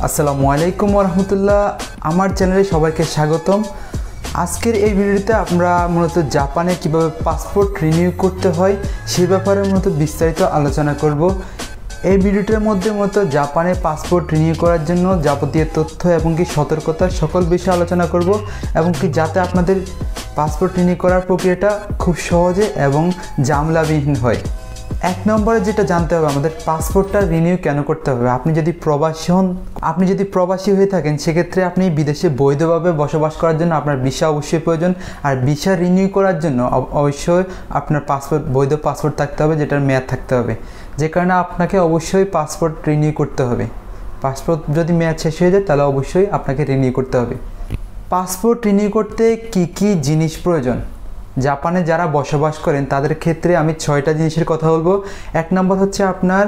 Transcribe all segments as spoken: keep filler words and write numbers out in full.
আসসালামু আলাইকুম ওয়া রাহমাতুল্লাহ। আমার চ্যানেলে সবাইকে স্বাগতম। আজকের এই ভিডিওতে আমরা মূলত জাপানে কিভাবে পাসপোর্ট রিনিউ করতে হয় সেই ব্যাপারে মূলত বিস্তারিত আলোচনা করব। এই ভিডিওটার মধ্যে মূলত জাপানে পাসপোর্ট রিনিউ করার জন্য যাবতীয় তথ্য এবং কি সতর্কতার সকল বিষয়ে আলোচনা করব, এবং কি যাতে আপনাদের পাসপোর্ট রিনিউ করার প্রক্রিয়াটা খুব সহজে এবং ঝামেলাবিহীন হয়। এক নম্বরে যেটা জানতে হবে, আমাদের পাসপোর্টটা রিনিউ কেন করতে হবে। আপনি যদি প্রবাসী হন আপনি যদি প্রবাসী হয়ে থাকেন সেক্ষেত্রে আপনি বিদেশে বৈধভাবে বসবাস করার জন্য আপনার ভিসা অবশ্যই প্রয়োজন। আর ভিসা রিনিউ করার জন্য অবশ্যই আপনার পাসপোর্ট বৈধ পাসপোর্ট থাকতে হবে, যেটার মেয়াদ থাকতে হবে, যে কারণে আপনাকে অবশ্যই পাসপোর্ট রিনিউ করতে হবে। পাসপোর্ট যদি মেয়াদ শেষ হয়ে যায় তাহলে অবশ্যই আপনাকে রিনিউ করতে হবে। পাসপোর্ট রিনিউ করতে কি কি জিনিস প্রয়োজন, জাপানে যারা বসবাস করেন তাদের ক্ষেত্রে আমি ছয়টা জিনিসের কথা বলবো। এক নম্বর হচ্ছে আপনার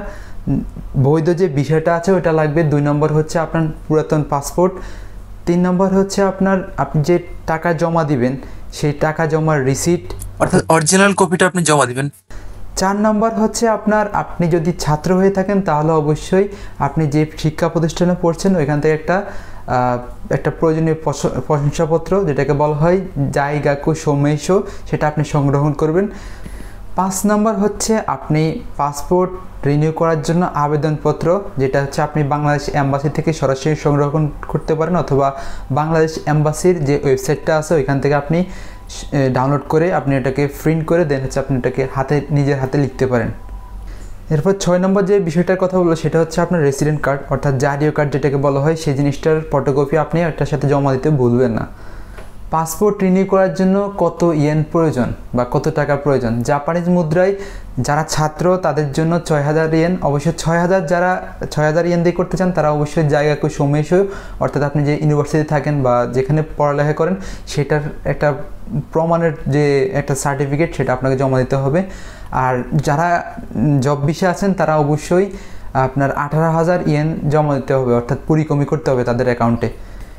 বৈধ যে বিষয়টা আছে ওটা লাগবে। দুই নম্বর হচ্ছে আপনার পুরাতন পাসপোর্ট। তিন নম্বর হচ্ছে আপনার আপনি যে টাকা জমা দিবেন সেই টাকা জমার রিসিট, অর্থাৎ অরিজিনাল কপিটা আপনি জমা দিবেন। চার নম্বর হচ্ছে আপনার আপনি যদি ছাত্র হয়ে থাকেন তাহলে অবশ্যই আপনি যে শিক্ষা প্রতিষ্ঠানে পড়ছেন ওইখান থেকে একটা একটা প্রয়োজনীয় প্রশংসাপত্র, যেটাকে বলা হয় জাইগাকু সোমেইশো, সেটা আপনি সংগ্রহণ করবেন। পাঁচ নম্বর হচ্ছে আপনি পাসপোর্ট রিনিউ করার জন্য আবেদনপত্র, যেটা হচ্ছে আপনি বাংলাদেশ এম্বাসি থেকে সরাসরি সংগ্রহণ করতে পারেন, অথবা বাংলাদেশ এম্বাসির যে ওয়েবসাইটটা আছে ওইখান থেকে আপনি ডাউনলোড করে আপনি এটাকে প্রিন্ট করে দেন হচ্ছে আপনি এটাকে হাতে নিজের হাতে লিখতে পারেন। এরপর ছয় নম্বর যে বিষয়টার কথা বললো সেটা হচ্ছে আপনার রেসিডেন্ট কার্ড, অর্থাৎ জাতীয় কার্ড যেটাকে বলা হয়, সেই জিনিসটার ফটোকপি আপনি একটার সাথে জমা দিতে ভুলবেন না। পাসপোর্ট রিনিউ করার জন্য কত ইয়েন প্রয়োজন বা কত টাকা প্রয়োজন, জাপানিজ মুদ্রায় যারা ছাত্র তাদের জন্য ছয় হাজার ইয়েন, অবশ্যই ছয় হাজার যারা ছয় হাজার ইয়েন দিয়ে করতে চান তারা অবশ্যই জায়গাকে সোমেশো, অর্থাৎ আপনি যে ইউনিভার্সিটি থাকেন বা যেখানে পড়ালেখা করেন সেটার একটা প্রমাণের যে একটা সার্টিফিকেট সেটা আপনাকে জমা দিতে হবে। আর যারা জব বিষয়ে আছেন তারা অবশ্যই আপনার আঠারো হাজার ইয়েন জমা দিতে হবে, অর্থাৎ পরিকমি করতে হবে তাদের অ্যাকাউন্টে।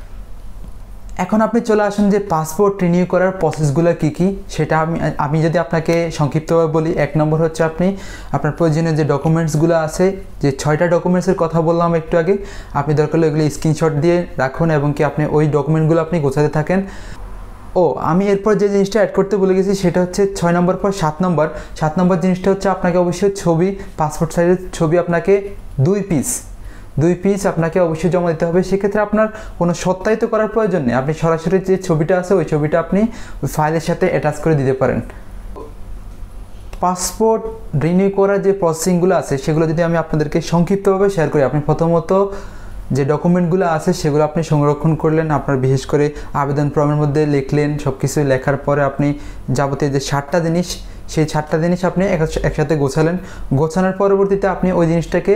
এখন আপনি চলে আসুন যে পাসপোর্ট রিনিউ করার প্রসেসগুলো কী কী, সেটা আমি আমি যদি আপনাকে সংক্ষিপ্তভাবে বলি। এক নম্বর হচ্ছে আপনি আপনার প্রয়োজনীয় যে ডকুমেন্টসগুলো আছে, যে ছয়টা ডকুমেন্টসের কথা বললাম একটু আগে, আপনি দরকার হলে এগুলো স্ক্রিনশট দিয়ে রাখুন এবং কি আপনি ওই ডকুমেন্টগুলো আপনি গোছাতে থাকেন। ও আমি এরপর যে জিনিসটা অ্যাড করতে বলে গেছি সেটা হচ্ছে ছয় নম্বর পর সাত নম্বর সাত নম্বর জিনিসটা হচ্ছে আপনাকে অবশ্যই ছবি, পাসপোর্ট সাইজের ছবি আপনাকে দুই পিস দুই পিস আপনাকে অবশ্যই জমা দিতে হবে। সেক্ষেত্রে আপনার কোনো সত্যায়িত করার প্রয়োজন নেই, আপনি সরাসরি যে ছবিটা আছে ওই ছবিটা আপনি ওই ফাইলের সাথে অ্যাটাচ করে দিতে পারেন। পাসপোর্ট রিনিউ করার যে প্রসেসিংগুলো আছে সেগুলো যদি আমি আপনাদেরকে সংক্ষিপ্তভাবে শেয়ার করি, আপনি প্রথমত যে ডকুমেন্টগুলো আছে সেগুলো আপনি সংরক্ষণ করলেন, আপনার বিশেষ করে আবেদন ফর্মের মধ্যে লিখলেন, সব কিছু লেখার পরে আপনি যাবতীয় যে সাতটা জিনিস সেই সাতটা জিনিস আপনি একসাথে গোছালেন। গোছানোর পরবর্তীতে আপনি ওই জিনিসটাকে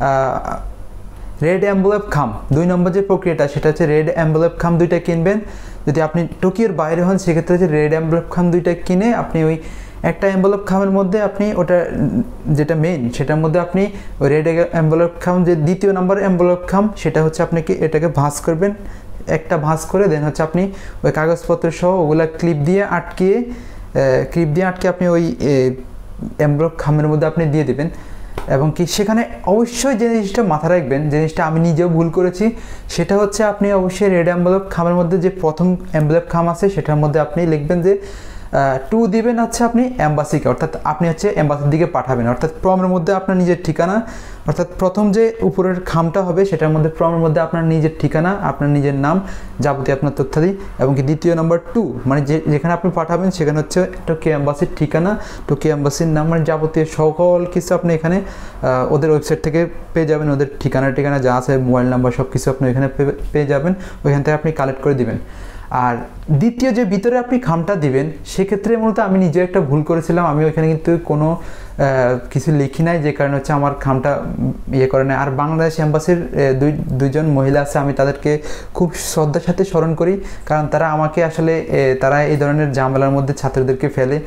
রেড অ্যাম্বুলেপ খাম, দুই নম্বর যে প্রক্রিয়াটা সেটা হচ্ছে রেড অ্যাম্বুলেপ খাম দুইটা কিনবেন। যদি আপনি টোকিওর বাইরে হন সেক্ষেত্রে হচ্ছে রেড অ্যাম্বুলেপ খাম দুইটা কিনে আপনি ওই একটা অ্যাম্বুলেপ খামের মধ্যে আপনি ওটা যেটা মেইন সেটার মধ্যে আপনি ওই রেড অ্যাম্বুলেপ খাম যে দ্বিতীয় নম্বর অ্যাম্বুলেপ খাম সেটা হচ্ছে আপনি কি এটাকে ভাঁজ করবেন, একটা ভাঁজ করে দেন হচ্ছে আপনি ওই কাগজপত্র সহ ওগুলা ক্লিপ দিয়ে আটকিয়ে ক্লিপ দিয়ে আটকে আপনি ওই অ্যাম্বুলেপ খামের মধ্যে আপনি দিয়ে দেবেন। এবং কি সেখানে অবশ্যই যে জিনিসটা মাথায় রাখবেন, যে জিনিসটা আমি নিজেও ভুল করেছি, সেটা হচ্ছে আপনি অবশ্যই রেড অ্যাম্বুলেপ খামের মধ্যে যে প্রথম অ্যাম্বুলেপ খাম আছে সেটার মধ্যে আপনি লিখবেন যে টু দিবেন হচ্ছে আপনি অ্যাম্বাসিকে, অর্থাৎ আপনি হচ্ছে অ্যাম্বাসির দিকে পাঠাবেন, অর্থাৎ ফর্মের মধ্যে আপনার নিজের ঠিকানা, অর্থাৎ প্রথম যে উপরের খামটা হবে সেটার মধ্যে ফর্মের মধ্যে আপনার নিজের ঠিকানা, আপনার নিজের নাম, যাবতীয় আপনার তথ্যাদি, এবং কি দ্বিতীয় নম্বর টু মানে যে যেখানে আপনি পাঠাবেন সেখানে হচ্ছে টোকিও অ্যাম্বাসির ঠিকানা, টোকিও অ্যাম্বাসির নাম, মানে যাবতীয় সকল কিছু আপনি এখানে ওদের ওয়েবসাইট থেকে পেয়ে যাবেন, ওদের ঠিকানা ঠিকানা যা আছে মোবাইল নাম্বার সব কিছু আপনি এখানে পেয়ে যাবেন, ওইখান থেকে আপনি কালেক্ট করে দিবেন। আর দ্বিতীয় যে ভিতরে আপনি খামটা দিবেন সেক্ষেত্রে মূলত আমি নিজে একটা ভুল করেছিলাম, আমি ওইখানে কিন্তু কোনো কিছু লিখি নাই, যে কারণে হচ্ছে আমার খামটা ইয়ে করে নেয়। আর বাংলাদেশ এম্বাসির দুই দুইজন মহিলা আছে, আমি তাদেরকে খুব শ্রদ্ধার সাথে স্মরণ করি, কারণ তারা আমাকে আসলে তারা এই ধরনের ঝামেলার মধ্যে ছাত্রদেরকে ফেলে।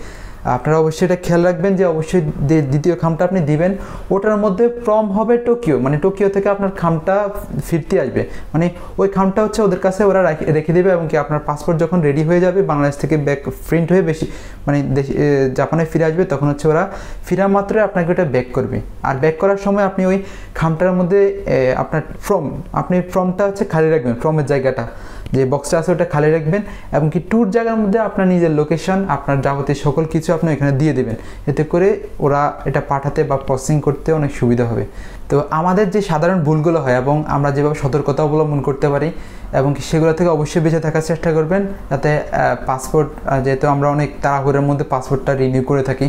আপনারা অবশ্যই এটা খেয়াল রাখবেন যে অবশ্যই দ্বিতীয় খামটা আপনি দিবেন, ওটার মধ্যে ফ্রম হবে টোকিও, মানে টোকিও থেকে আপনার খামটা ফিরতে আসবে, মানে ওই খামটা হচ্ছে ওদের কাছে ওরা রেখে দেবে এবং কি আপনার পাসপোর্ট যখন রেডি হয়ে যাবে বাংলাদেশ থেকে ব্যাক প্রিন্ট হয়ে বেশি মানে দেশ জাপানে ফিরে আসবে, তখন হচ্ছে ওরা ফিরা মাত্রই আপনাকে ওটা ব্যাক করবে। আর ব্যাক করার সময় আপনি ওই খামটার মধ্যে আপনার ফ্রম আপনি ফ্রমটা হচ্ছে খালি রাখবেন, ফ্রমের জায়গাটা যে বক্সটা আছে ওটা খালি রাখবেন এবং কি ট্যুর জায়গার মধ্যে আপনার নিজের লোকেশন আপনার যাবতীয় সকল কিছু আপনি এখানে দিয়ে দেবেন, এতে করে ওরা এটা পাঠাতে বা প্রসেসিং করতে অনেক সুবিধা হবে। তো আমাদের যে সাধারণ ভুলগুলো হয় এবং আমরা যেভাবে সতর্কতা অবলম্বন করতে পারি এবং সেগুলো থেকে অবশ্যই বেঁচে থাকার চেষ্টা করবেন, যাতে পাসপোর্ট, যেহেতু আমরা অনেক তাড়াহুড়োর মধ্যে পাসপোর্টটা রিনিউ করে থাকি।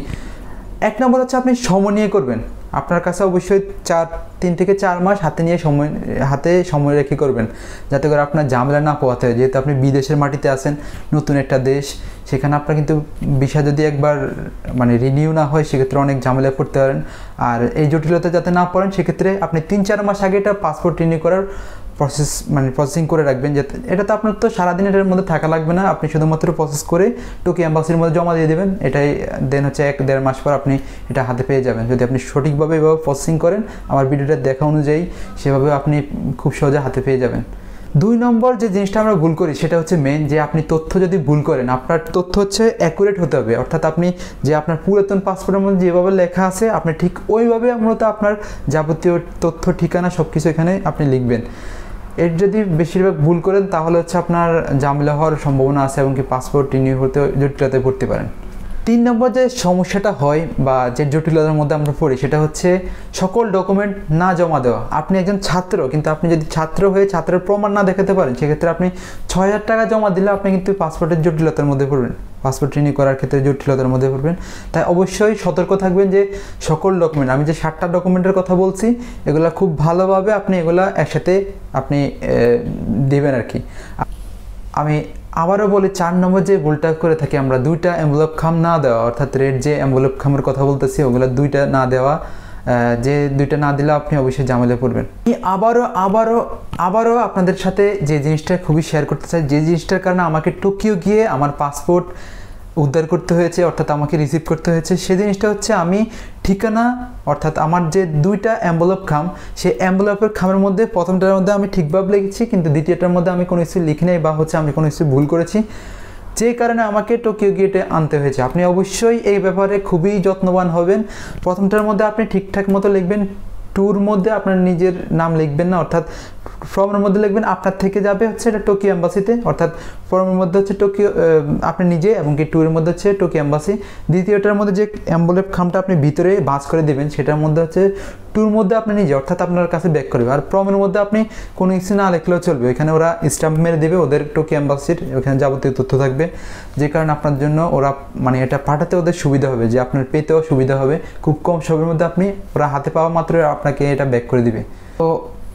এক নম্বর হচ্ছে আপনি সময় নিয়ে করবেন, আপনার কাছে অবশ্যই চার তিন থেকে চার মাস হাতে নিয়ে সময় হাতে সময় রেখে করবেন, যাতে করে আপনার ঝামেলা না পোহাতে হয়। যেহেতু আপনি বিদেশের মাটিতে আছেন, নতুন একটা দেশ, সেখানে আপনার কিন্তু ভিসা যদি একবার মানে রিনিউ না হয় সেক্ষেত্রে অনেক ঝামেলায় পড়তে পারেন। আর এই জটিলতা যাতে না পড়েন সেক্ষেত্রে আপনি তিন চার মাস আগে এটা পাসপোর্ট রিনিউ করার প্রসেস মানে প্রসেসিং করে রাখবেন, যাতে এটা তো আপনার তো সারাদিন এটার মধ্যে থাকা লাগবে না, আপনি শুধুমাত্র প্রসেস করে টোকিও এম্বাসির মধ্যে জমা দিয়ে দেবেন, এটাই দেন হচ্ছে এক দেড় মাস পর আপনি এটা হাতে পেয়ে যাবেন। যদি আপনি সঠিকভাবে এভাবে প্রসেসিং করেন আমার ভিডিওটা দেখা অনুযায়ী, সেভাবে আপনি খুব সহজে হাতে পেয়ে যাবেন। দুই নম্বর যে জিনিসটা আমরা ভুল করি সেটা হচ্ছে মেন, যে আপনি তথ্য যদি ভুল করেন, আপনার তথ্য হচ্ছে অ্যাকুরেট হতে হবে, অর্থাৎ আপনি যে আপনার পুরাতন পাসপোর্টের মধ্যে যেভাবে লেখা আছে আপনি ঠিক ওইভাবে মূলত আপনার যাবতীয় তথ্য ঠিকানা সব কিছু এখানে আপনি লিখবেন। এর যদি বেশিরভাগ ভুল করেন তাহলে হচ্ছে আপনার ঝামেলা হওয়ার সম্ভাবনা আছে এবং কি পাসপোর্ট রিনিউ হতে জটিলতায় পড়তে পারেন। তিন নম্বর যে সমস্যাটা হয় বা যে জটিলতার মধ্যে আমরা পড়ি সেটা হচ্ছে সকল ডকুমেন্ট না জমা দেওয়া। আপনি একজন ছাত্র, কিন্তু আপনি যদি ছাত্র হয়ে ছাত্রের প্রমাণ না দেখাতে পারেন সেক্ষেত্রে আপনি ছয় হাজার টাকা জমা দিলে আপনি কিন্তু পাসপোর্টের জটিলতার মধ্যে পড়বেন, পাসপোর্ট রিনিউ করার ক্ষেত্রে জটিলতার মধ্যে পড়বেন। তাই অবশ্যই সতর্ক থাকবেন যে সকল ডকুমেন্ট, আমি যে ষাটটা ডকুমেন্টের কথা বলছি এগুলো খুব ভালোভাবে আপনি এগুলা একসাথে আপনি দেবেন আর কি। আমি আবারও বলি, চার নম্বর যে ভুলটা করে থাকি আমরা, দুইটা এনভেলপ খাম না দেওয়া, অর্থাৎ রেড যে এনভেলপ খামের কথা বলতেছি ওগুলো দুইটা না দেওয়া, যে দুইটা না দিলে আপনি অবশ্যই ঝামেলায় পড়বেন। আবারও আবারও আবারও আপনাদের সাথে যে জিনিসটা খুবই শেয়ার করতে চাই, যে জিনিসটার কারণে আমাকে টোকিও গিয়ে আমার পাসপোর্ট উদ্ধার করতে হয়েছে, অর্থাৎ আমাকে রিসিভ করতে হয়েছে, সেই জিনিসটা হচ্ছে আমি ঠিকানা, অর্থাৎ আমার যে দুইটা এনভেলপ খাম, সেই এনভেলপের খামের মধ্যে প্রথমটার মধ্যে আমি ঠিকভাবে লিখেছি, কিন্তু দ্বিতীয়টার মধ্যে আমি কোনো কিছু লিখি নাই বা হচ্ছে আমি কোনো কিছু ভুল করেছি, যে কারণে আমাকে টোকিও গেটে আনতে হয়েছে। আপনি অবশ্যই এই ব্যাপারে খুবই যত্নবান হবেন। প্রথমটার মধ্যে আপনি ঠিকঠাক মতো লিখবেন, ট্যুর মধ্যে আপনার নিজের নাম লিখবেন না, অর্থাৎ ফর্মের মধ্যে লিখবেন আপনার থেকে যাবে হচ্ছে এটা টোকিও এম্বাসিতে, অর্থাৎ ফর্মের মধ্যে হচ্ছে টোকিও আপনি নিজে এবং কি ট্যুরের মধ্যে হচ্ছে টোকিও এম্বাসি। দ্বিতীয়টার মধ্যে যে এনভেলপ খামটা আপনি ভিতরে ভাঁজ করে দেবেন সেটার মধ্যে হচ্ছে ট্যুর মধ্যে আপনি নিজে, অর্থাৎ আপনার কাছে ব্যাক করবে। আর ফর্মের মধ্যে আপনি কোনো কিছু না লিখলেও চলবে, ওইখানে ওরা স্ট্যাম্প মেরে দেবে, ওদের টোকিও এম্বাসির ওখানে যাবতীয় তথ্য থাকবে, যে কারণে আপনার জন্য ওরা মানে এটা পাঠাতে ওদের সুবিধা হবে, যে আপনার পেতেও সুবিধা হবে, খুব কম সময়ের মধ্যে আপনি ওরা হাতে পাওয়া মাত্র আপনাকে এটা ব্যাক করে দিবে। তো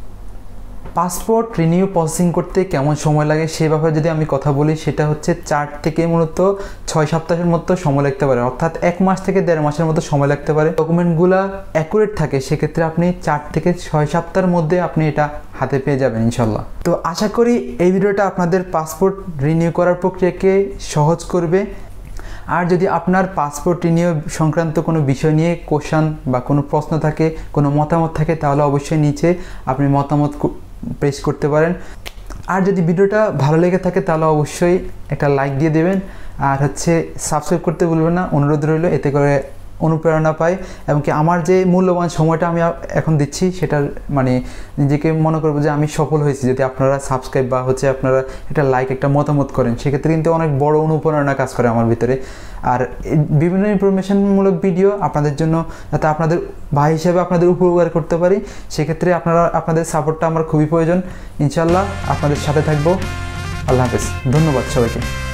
পাসপোর্ট রিনিউ প্রসেসিং করতে কেমন সময় লাগে সে ব্যাপারে যদি আমি কথা বলি, সেটা হচ্ছে চার থেকে মূলত ছয় সপ্তাহের মতো সময় লাগতে পারে, অর্থাৎ এক মাস থেকে দেড় মাসের মতো সময় লাগতে পারে। ডকুমেন্টগুলো অ্যাকুরেট থাকে সেক্ষেত্রে আপনি চার থেকে ছয় সপ্তাহের মধ্যে আপনি এটা হাতে পেয়ে যাবেন ইনশাল্লাহ। তো আশা করি এই ভিডিওটা আপনাদের পাসপোর্ট রিনিউ করার প্রক্রিয়াকে সহজ করবে। আর যদি আপনার পাসপোর্ট রিনিউ সংক্রান্ত কোনো বিষয় নিয়ে কোশ্চেন বা কোনো প্রশ্ন থাকে, কোনো মতামত থাকে, তাহলে অবশ্যই নিচে আপনি মতামত প্রেস করতে পারেন। আর যদি ভিডিওটা ভালো লেগে থাকে তাহলে অবশ্যই একটা লাইক দিয়ে দেবেন, আর হচ্ছে সাবস্ক্রাইব করতে ভুলবেন না, অনুরোধ রইল, এতে করে অনুপ্রেরণা পাই এবং কি আমার যে মূল্যবান সময়টা আমি এখন দিচ্ছি সেটার মানে নিজেকে মনে করবো যে আমি সফল হয়েছি। যদি আপনারা সাবস্ক্রাইব বা হচ্ছে আপনারা একটা লাইক একটা মতামত করেন সেক্ষেত্রে কিন্তু অনেক বড় অনুপ্রেরণা কাজ করে আমার ভিতরে। আর বিভিন্ন ইনফরমেশনমূলক ভিডিও আপনাদের জন্য, যাতে আপনাদের ভাই হিসেবে আপনাদের উপকার করতে পারি, সেক্ষেত্রে আপনারা আপনাদের সাপোর্টটা আমার খুবই প্রয়োজন। ইনশাল্লাহ আপনাদের সাথে থাকবো। আল্লাহ হাফেজ, ধন্যবাদ সবাইকে।